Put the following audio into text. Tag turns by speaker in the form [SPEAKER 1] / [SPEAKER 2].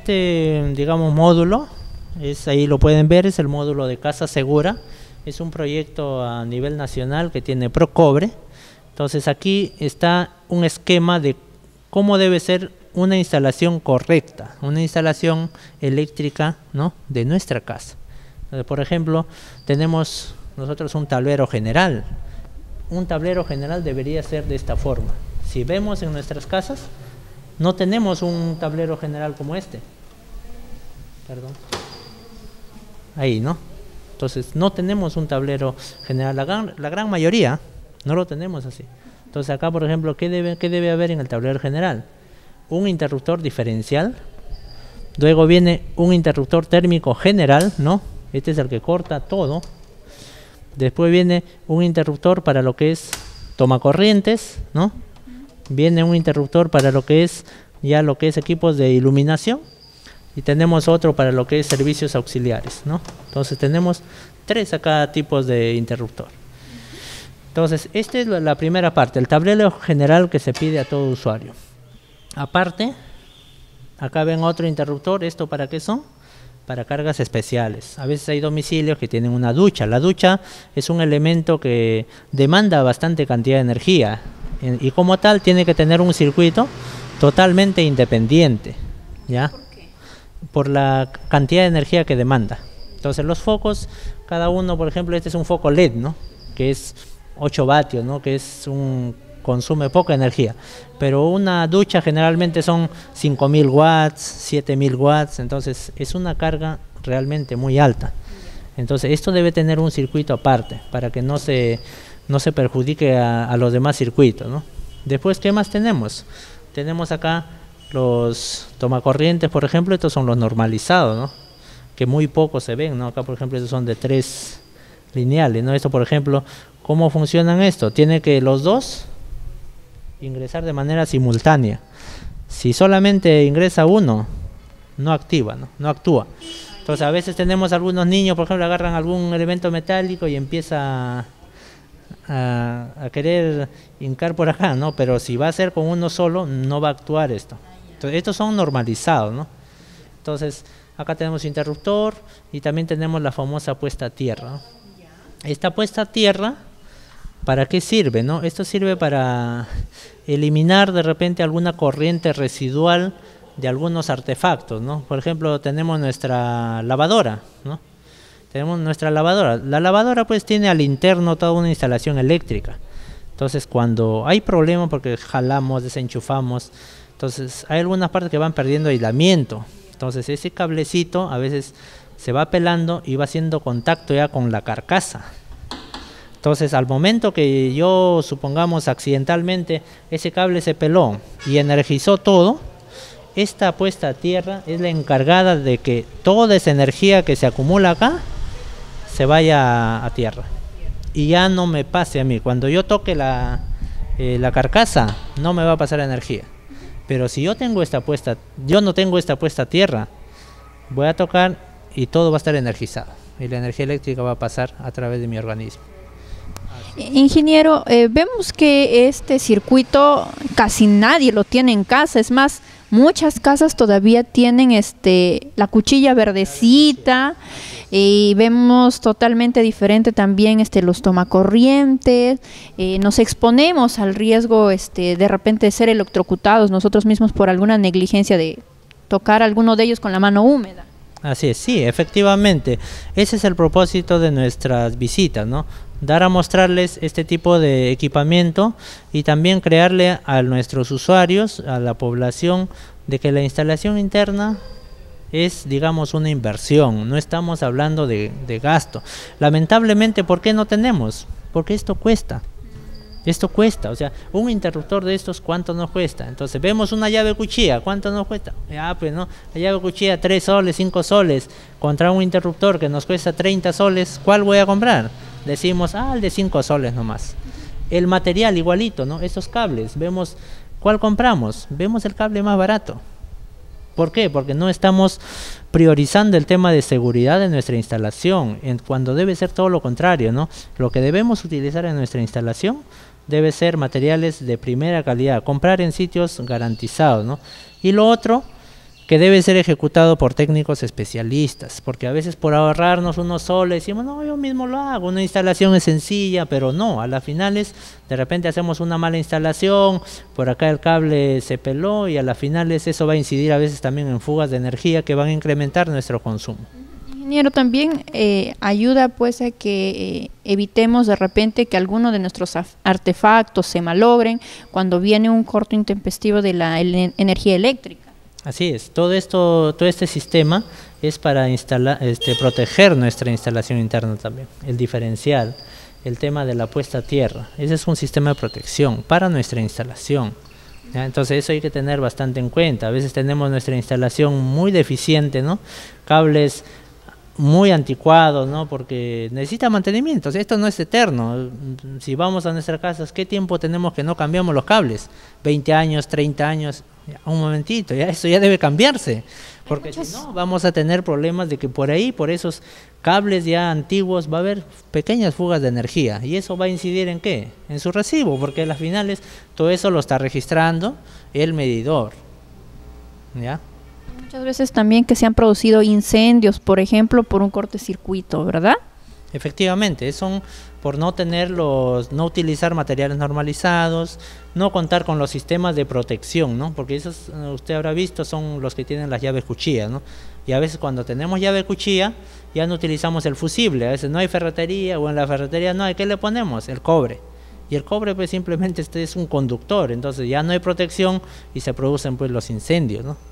[SPEAKER 1] este, digamos, módulo, ahí lo pueden ver, es el módulo de Casa Segura. Es un proyecto a nivel nacional que tiene Procobre. Entonces aquí está un esquema de cómo debe ser una instalación correcta, una instalación eléctrica, ¿no?, de nuestra casa. Entonces, por ejemplo, tenemos nosotros un tablero general. Un tablero general debería ser de esta forma. Si vemos en nuestras casas, no tenemos un tablero general como este. Perdón. Ahí, ¿no? Entonces, no tenemos un tablero general. La gran mayoría no lo tenemos así. Entonces, acá, por ejemplo, ¿qué debe haber en el tablero general? Un interruptor diferencial. Luego viene un interruptor térmico general, ¿no? Este es el que corta todo. Después viene un interruptor para lo que es tomacorrientes, ¿no? Viene un interruptor para lo que es equipos de iluminación. Y tenemos otro para lo que es servicios auxiliares, ¿no? Entonces tenemos 3 acá tipos de interruptor. Entonces, esta es la primera parte, el tablero general que se pide a todo usuario. Aparte, acá ven otro interruptor. ¿Esto para qué son? Para cargas especiales. A veces hay domicilios que tienen una ducha. La ducha es un elemento que demanda bastante cantidad de energía y como tal tiene que tener un circuito totalmente independiente, ¿ya? ¿Por qué? Por la cantidad de energía que demanda. Entonces los focos, cada uno, por ejemplo, este es un foco LED, ¿no?, que es 8 vatios, ¿no?, que consume poca energía, pero una ducha generalmente son 5000 watts, 7000 watts, entonces es una carga realmente muy alta. Entonces esto debe tener un circuito aparte para que no se perjudique a los demás circuitos, ¿no? Después, ¿qué más tenemos? Tenemos acá los tomacorrientes, por ejemplo. Estos son los normalizados, ¿no?, que muy pocos se ven, ¿no? Acá, por ejemplo, estos son de 3 lineales, ¿no? Esto, por ejemplo, ¿cómo funcionan esto? Tiene que los dos ingresar de manera simultánea. Si solamente ingresa uno, no activa, no actúa. Entonces a veces tenemos algunos niños, por ejemplo, agarran algún elemento metálico y empieza a querer hincar por acá, ¿no? Pero si va a ser con uno solo, no va a actuar esto. Entonces, estos son normalizados, ¿no? Entonces acá tenemos interruptor y también tenemos la famosa puesta a tierra, ¿no? Esta puesta a tierra, ¿para qué sirve, no? Esto sirve para eliminar de repente alguna corriente residual de algunos artefactos, ¿no? Por ejemplo, tenemos nuestra lavadora, ¿no? Tenemos nuestra lavadora. La lavadora pues tiene al interno toda una instalación eléctrica. Entonces cuando hay problemas porque jalamos, desenchufamos, entonces hay algunas partes que van perdiendo aislamiento. Entonces ese cablecito a veces se va pelando y va haciendo contacto ya con la carcasa. Entonces al momento que yo, supongamos accidentalmente, ese cable se peló y energizó todo, esta puesta a tierra es la encargada de que toda esa energía que se acumula acá se vaya a tierra y ya no me pase a mí. Cuando yo toque la carcasa no me va a pasar energía, pero si yo no tengo esta puesta a tierra, voy a tocar y todo va a estar energizado y la energía eléctrica va a pasar a través de mi organismo.
[SPEAKER 2] Ingeniero, vemos que este circuito casi nadie lo tiene en casa. Es más, muchas casas todavía tienen la cuchilla verdecita, y vemos totalmente diferente también los tomacorrientes. Nos exponemos al riesgo de repente de ser electrocutados nosotros mismos por alguna negligencia de tocar alguno de ellos con la mano húmeda.
[SPEAKER 1] Así es, sí, efectivamente, ese es el propósito de nuestras visitas, ¿no? Dar a mostrarles este tipo de equipamiento y también crearle a nuestros usuarios, a la población, de que la instalación interna es, digamos, una inversión. No estamos hablando de gasto. Lamentablemente, ¿por qué no tenemos? Porque esto cuesta. Esto cuesta, o sea, un interruptor de estos, ¿cuánto nos cuesta? Entonces vemos una llave cuchilla, ¿cuánto nos cuesta? Pues no, la llave cuchilla 3 soles, 5 soles, contra un interruptor que nos cuesta 30 soles, ¿cuál voy a comprar? Decimos, el de 5 soles nomás. El material igualito, ¿no? Estos cables, vemos, ¿cuál compramos? Vemos el cable más barato. ¿Por qué? Porque no estamos priorizando el tema de seguridad de nuestra instalación, cuando debe ser todo lo contrario, ¿no? Lo que debemos utilizar en nuestra instalación debe ser materiales de primera calidad, comprar en sitios garantizados, ¿no? Y lo otro, que debe ser ejecutado por técnicos especialistas, porque a veces por ahorrarnos unos soles decimos, no, yo mismo lo hago, una instalación es sencilla, pero no, a las finales de repente hacemos una mala instalación, por acá el cable se peló y a las finales eso va a incidir a veces también en fugas de energía que van a incrementar nuestro consumo.
[SPEAKER 2] Ingeniero, también ayuda pues a que evitemos de repente que alguno de nuestros artefactos se malogren cuando viene un corto intempestivo de la energía eléctrica.
[SPEAKER 1] Así es, todo este sistema es para proteger nuestra instalación interna también, el diferencial, el tema de la puesta a tierra, ese es un sistema de protección para nuestra instalación. ¿Ya? Entonces eso hay que tener bastante en cuenta, a veces tenemos nuestra instalación muy deficiente, ¿no? Cables muy anticuados, ¿no? Porque necesita mantenimiento, o sea, esto no es eterno. Si vamos a nuestras casas, ¿qué tiempo tenemos que no cambiamos los cables? 20 años, 30 años, ya, un momentito, ya eso ya debe cambiarse, porque si no vamos a tener problemas de que por ahí, por esos cables ya antiguos va a haber pequeñas fugas de energía y eso va a incidir ¿en qué? En su recibo, porque a las finales todo eso lo está registrando el medidor, ¿ya?
[SPEAKER 2] Muchas veces también que se han producido incendios, por ejemplo, por un cortocircuito, ¿verdad?
[SPEAKER 1] Efectivamente, son por no no utilizar materiales normalizados, no contar con los sistemas de protección, ¿no? Porque esos, usted habrá visto, son los que tienen las llaves cuchillas, ¿no? Y a veces cuando tenemos llave cuchilla, ya no utilizamos el fusible, a veces no hay ferretería o en la ferretería no hay, ¿qué le ponemos? El cobre. Y el cobre pues simplemente es un conductor, entonces ya no hay protección y se producen pues los incendios, ¿no?